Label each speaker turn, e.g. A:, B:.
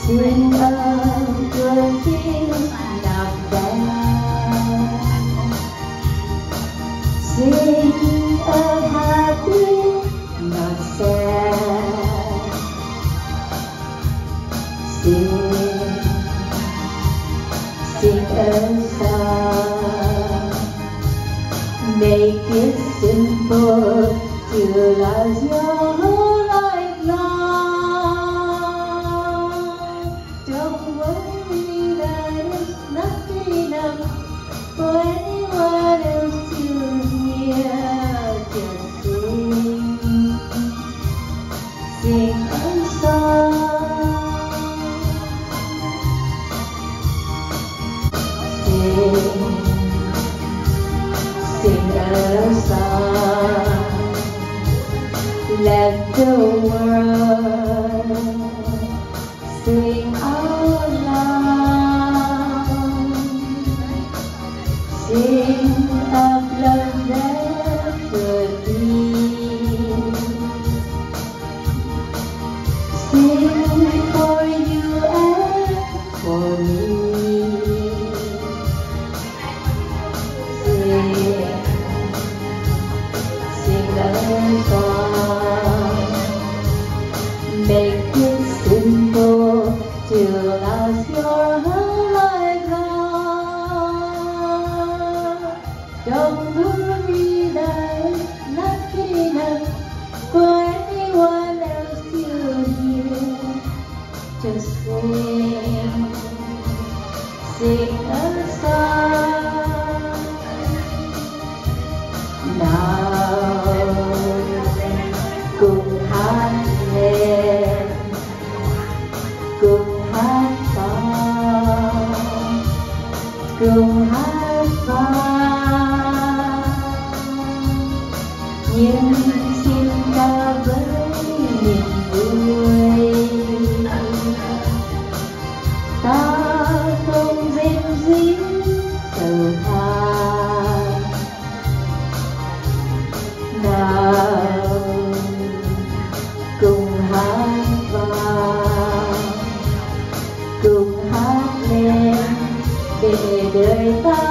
A: xin ơn cơn tim nằm đau, xin ơn happy not sad, xin ơn sao make it simple to love your whole life long. Don't worry that it's not enough for anyone else to hear. Just sing a song, sing a song. Let the world sing out loud. Sing of love never leaves. Sing for you and for me. Sing a song. Make it simple to last your whole life long. Don't worry that it's not enough for anyone else to hear. Just sing a song. Nào cùng hát lên, cùng hát vang, cùng hát vang. Nhưng xin ta với niềm vui, ta không rên rỉ sầu than. Nào cùng hát vang, cùng hát lên để đời ta